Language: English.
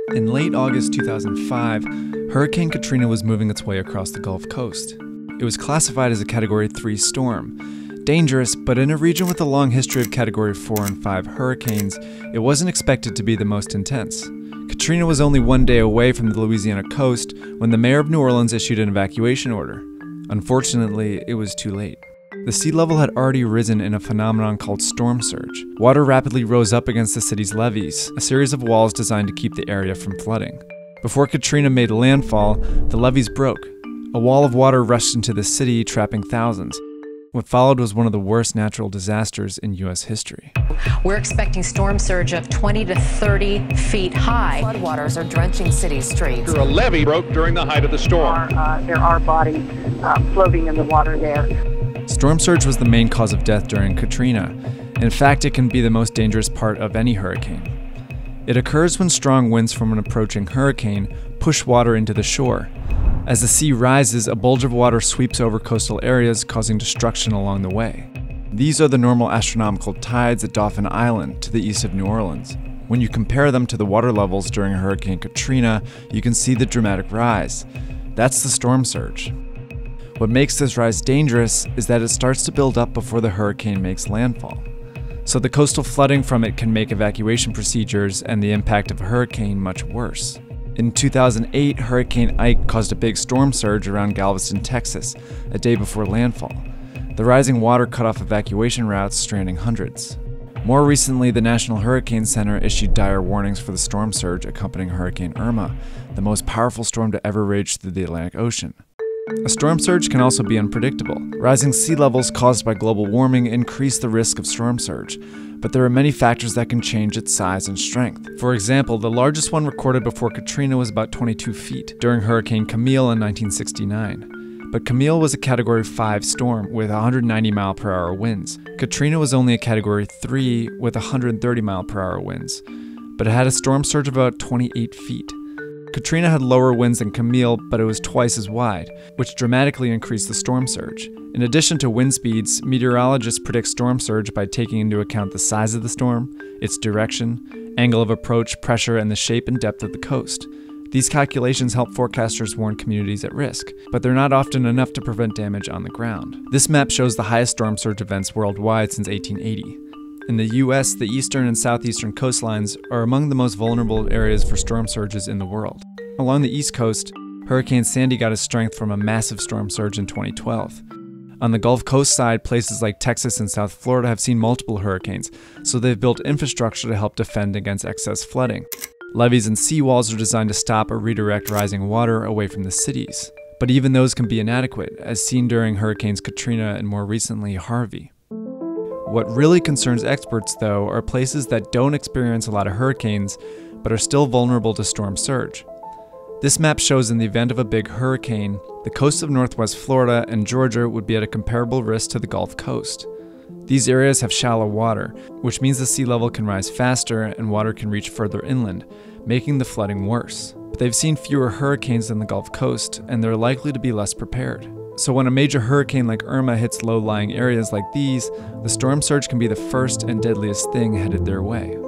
In late August 2005, Hurricane Katrina was moving its way across the Gulf Coast. It was classified as a Category 3 storm. Dangerous, but in a region with a long history of Category 4 and 5 hurricanes, it wasn't expected to be the most intense. Katrina was only one day away from the Louisiana coast when the mayor of New Orleans issued an evacuation order. Unfortunately, it was too late. The sea level had already risen in a phenomenon called storm surge. Water rapidly rose up against the city's levees, a series of walls designed to keep the area from flooding. Before Katrina made landfall, the levees broke. A wall of water rushed into the city, trapping thousands. What followed was one of the worst natural disasters in U.S. history. We're expecting storm surge of 20 to 30 feet high. Floodwaters are drenching city streets. A levee broke during the height of the storm. There are bodies floating in the water there. Storm surge was the main cause of death during Katrina. In fact, it can be the most dangerous part of any hurricane. It occurs when strong winds from an approaching hurricane push water into the shore. As the sea rises, a bulge of water sweeps over coastal areas, causing destruction along the way. These are the normal astronomical tides at Dauphin Island to the east of New Orleans. When you compare them to the water levels during Hurricane Katrina, you can see the dramatic rise. That's the storm surge. What makes this rise dangerous is that it starts to build up before the hurricane makes landfall. So the coastal flooding from it can make evacuation procedures and the impact of a hurricane much worse. In 2008, Hurricane Ike caused a big storm surge around Galveston, Texas, a day before landfall. The rising water cut off evacuation routes, stranding hundreds. More recently, the National Hurricane Center issued dire warnings for the storm surge accompanying Hurricane Irma, the most powerful storm to ever rage through the Atlantic Ocean. A storm surge can also be unpredictable. Rising sea levels caused by global warming increase the risk of storm surge, but there are many factors that can change its size and strength. For example, the largest one recorded before Katrina was about 22 feet during Hurricane Camille in 1969. But Camille was a Category 5 storm with 190-mile-per-hour winds. Katrina was only a Category 3 with 130-mile-per-hour winds, but it had a storm surge of about 28 feet. Katrina had lower winds than Camille, but it was twice as wide, which dramatically increased the storm surge. In addition to wind speeds, meteorologists predict storm surge by taking into account the size of the storm, its direction, angle of approach, pressure, and the shape and depth of the coast. These calculations help forecasters warn communities at risk, but they're not often enough to prevent damage on the ground. This map shows the highest storm surge events worldwide since 1880. In the U.S., the Eastern and Southeastern coastlines are among the most vulnerable areas for storm surges in the world. Along the East Coast, Hurricane Sandy got its strength from a massive storm surge in 2012. On the Gulf Coast side, places like Texas and South Florida have seen multiple hurricanes, so they've built infrastructure to help defend against excess flooding. Levees and seawalls are designed to stop or redirect rising water away from the cities. But even those can be inadequate, as seen during Hurricanes Katrina and more recently Harvey. What really concerns experts, though, are places that don't experience a lot of hurricanes, but are still vulnerable to storm surge. This map shows in the event of a big hurricane, the coasts of northwest Florida and Georgia would be at a comparable risk to the Gulf Coast. These areas have shallow water, which means the sea level can rise faster and water can reach further inland, making the flooding worse. But they've seen fewer hurricanes than the Gulf Coast, and they're likely to be less prepared. So when a major hurricane like Irma hits low-lying areas like these, the storm surge can be the first and deadliest thing headed their way.